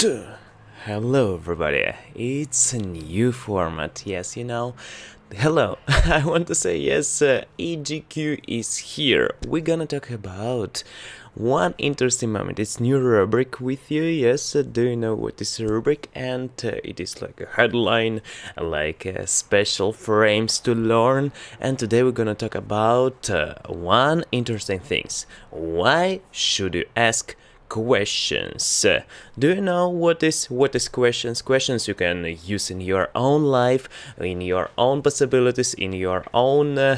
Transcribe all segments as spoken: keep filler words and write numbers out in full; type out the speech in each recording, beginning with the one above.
Duh. Hello everybody, it's a new format, yes, you know. Hello, I want to say yes, uh, E G Q is here. We're gonna talk about one interesting moment. It's new rubric with you, yes, uh, do you know what is a rubric? And uh, it is like a headline, like uh, special frames to learn. And today we're gonna talk about uh, one interesting things. Why should you ask questions? Uh, do you know what is what is questions? Questions you can use in your own life, in your own possibilities, in your own uh,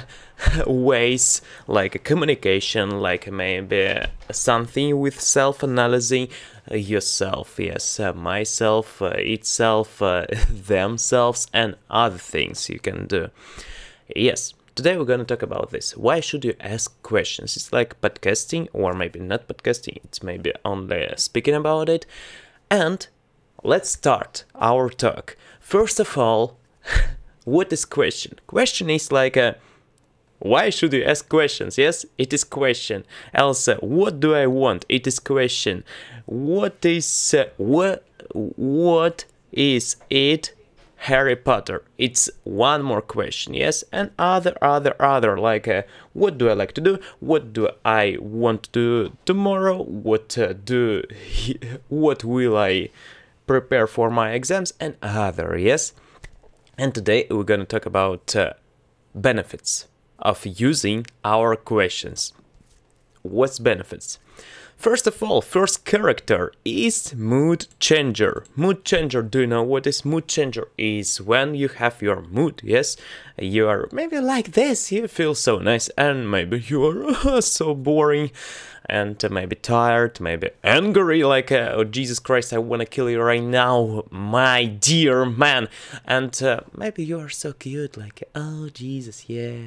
ways, like communication, like maybe something with self-analyzing uh, yourself, yes, uh, myself, uh, itself, uh, themselves, and other things you can do. Yes. Today we're going to talk about this. Why should you ask questions? It's like podcasting, or maybe not podcasting, it's maybe only speaking about it. And let's start our talk. First of all, what is question? Question is like a, why should you ask questions? Yes, it is question. Also, what do I want? It is question. What is, uh, what, what is it? Harry Potter. It's one more question, yes, and other, other, other, like uh, what do I like to do? What do I want to do tomorrow? What uh, do, what will I prepare for my exams? And other, yes. And today we're gonna talk about uh, benefits of using our questions. What's benefits? First of all, first character is mood changer. Mood changer, do you know what is mood changer? Is when you have your mood, yes? You are maybe like this, you feel so nice, and maybe you are so boring, and maybe tired, maybe angry, like, uh, oh Jesus Christ, I wanna kill you right now, my dear man. And uh, maybe you are so cute, like, oh Jesus, yeah,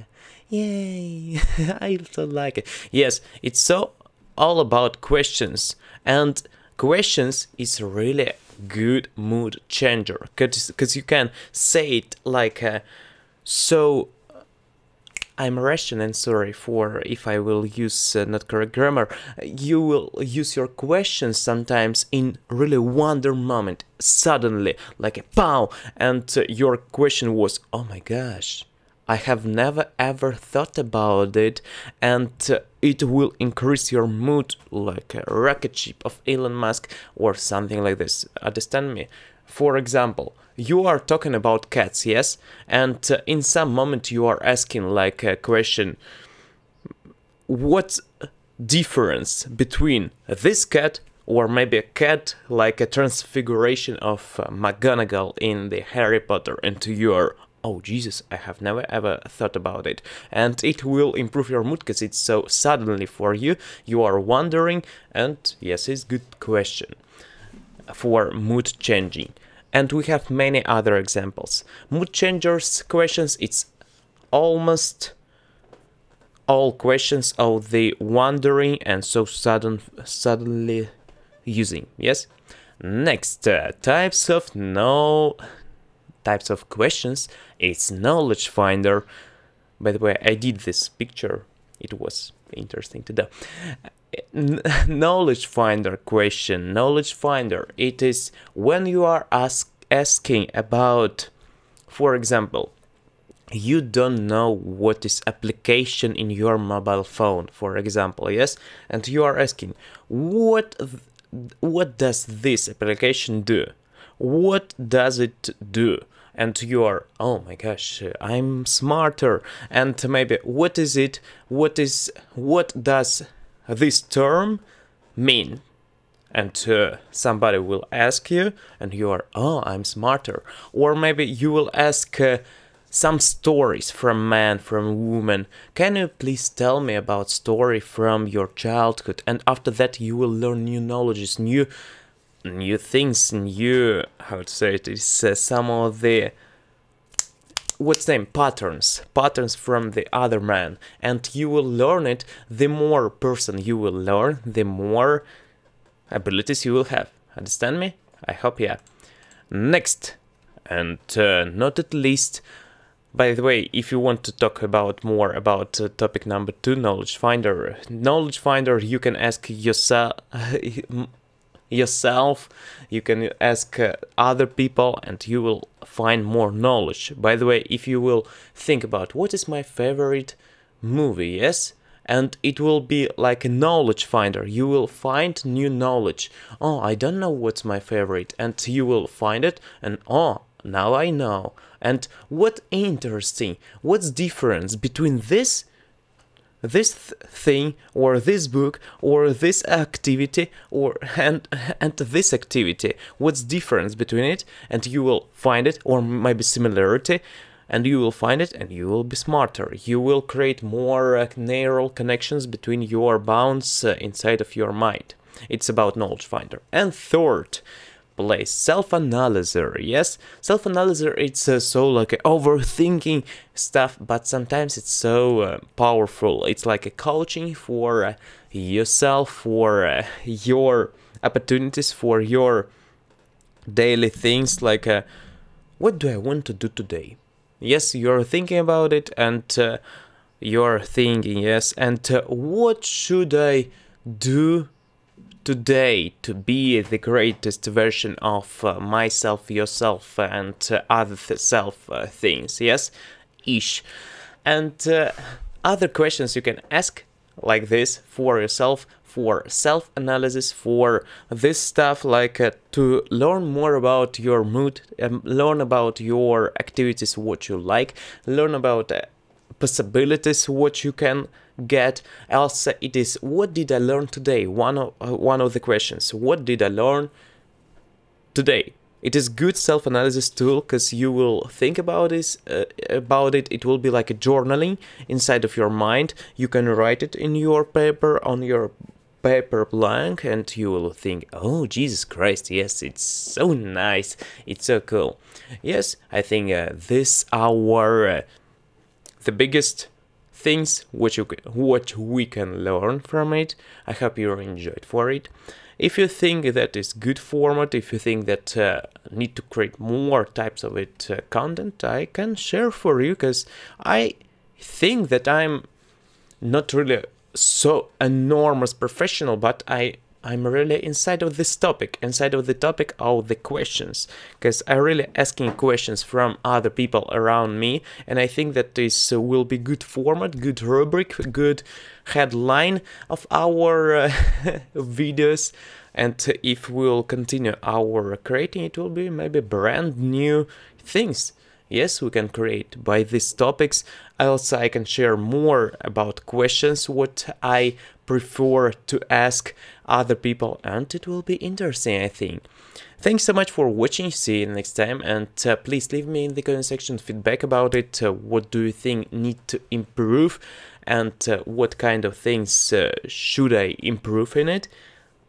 yay, I so like it. Yes, it's so all about questions, and questions is really good mood changer, because you can say it like uh, so I'm Russian and sorry for if I will use uh, not correct grammar. You will use your questions sometimes in really wonder moment, suddenly, like a pow, and uh, your question was, oh my gosh, I have never ever thought about it, and uh, it will increase your mood like a rocket ship of Elon Musk or something like this. Understand me? For example, you are talking about cats, yes? And uh, in some moment you are asking like a question, what's difference between this cat or maybe a cat like a transfiguration of uh, McGonagall in the Harry Potter into your, oh Jesus, I have never ever thought about it. And it will improve your mood because it's so suddenly for you, you are wondering, and yes, it's a good question for mood changing. And we have many other examples. Mood changers questions, it's almost all questions of the wondering and so sudden, suddenly using, yes? Next, uh, types of no... types of questions, it's knowledge finder. By the way, I did this picture, it was interesting to do. N knowledge finder question, knowledge finder, it is when you are ask asking about, for example, you don't know what is application in your mobile phone, for example, yes, and you are asking, what what does this application do? What does it do? And you are, oh my gosh, I'm smarter. And maybe, what is it? What is, what does this term mean? And uh, somebody will ask you, and you are, oh, I'm smarter. Or maybe you will ask uh, some stories from man, from woman. Can you please tell me about story from your childhood? And after that, you will learn new knowledges, new new things, new, how to say it, is uh, some of the, what's the name, patterns, patterns from the other man, and you will learn it. The more person you will learn, the more abilities you will have. Understand me? I hope, yeah. Next, and uh, not at least, by the way, if you want to talk about more about uh, topic number two, knowledge finder, knowledge finder, you can ask yourself, yourself, you can ask uh, other people, and you will find more knowledge. By the way, if you will think about what is my favorite movie, yes, and it will be like a knowledge finder. You will find new knowledge. Oh, I don't know what's my favorite, and you will find it, and oh, now I know. And what interesting, what's difference between this this th thing, or this book, or this activity, or and and this activity? What's difference between it? And you will find it, or maybe similarity, and you will find it, and you will be smarter. You will create more uh, neural connections between your bounds uh, inside of your mind. It's about knowledge finder. And third place, self-analyzer. Yes, self-analyzer, it's uh, so like uh, overthinking stuff, but sometimes it's so uh, powerful. It's like a coaching for uh, yourself, for uh, your opportunities, for your daily things, like uh, what do I want to do today? Yes, you're thinking about it, and uh, you're thinking, yes, and uh, what should I do today to be the greatest version of uh, myself, yourself, and uh, other th self uh, things, yes, ish. And uh, other questions you can ask like this for yourself, for self-analysis, for this stuff, like uh, to learn more about your mood, um, learn about your activities, what you like, learn about uh, possibilities, what you can get. Else it is, what did I learn today? One of uh, one of the questions, what did I learn today? It is good self-analysis tool, because you will think about this uh, about it. It will be like a journaling inside of your mind. You can write it in your paper, on your paper blank, and you will think, oh Jesus Christ, yes, it's so nice, it's so cool. Yes, I think uh, this our uh, the biggest things which you can, what we can learn from it. I hope you enjoyed for it. If you think that is good format, if you think that uh, need to create more types of it uh, content, I can share for you, because I think that I'm not really so enormous professional, but I I'm really inside of this topic, inside of the topic of the questions, because I really asking questions from other people around me, and I think that this uh, will be good format, good rubric, good headline of our uh, videos. And uh, if we'll continue our creating, it will be maybe brand new things. Yes, we can create by these topics. Also, I can share more about questions, what I prefer to ask other people, and it will be interesting, I think. Thanks so much for watching. See you next time, and uh, please leave me in the comment section feedback about it. Uh, what do you think need to improve, and uh, what kind of things uh, should I improve in it?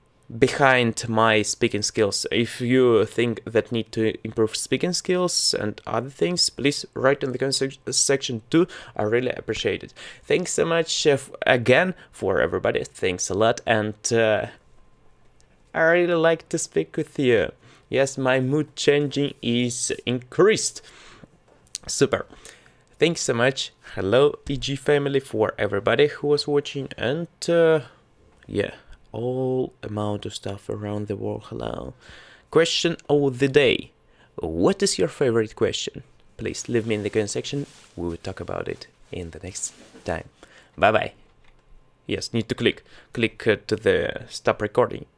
Behind my speaking skills. If you think that need to improve speaking skills and other things, please write in the comment section too. I really appreciate it. Thanks so much uh, again for everybody. Thanks a lot, and uh, I really like to speak with you. Yes, my mood changing is increased. Super. Thanks so much. Hello E G family, for everybody who was watching, and uh, yeah, all amount of stuff around the world. Hello. Question of the day. What is your favorite question? Please leave me in the comment section. We will talk about it in the next time. Bye bye. Yes, need to click. Click uh, to the stop recording.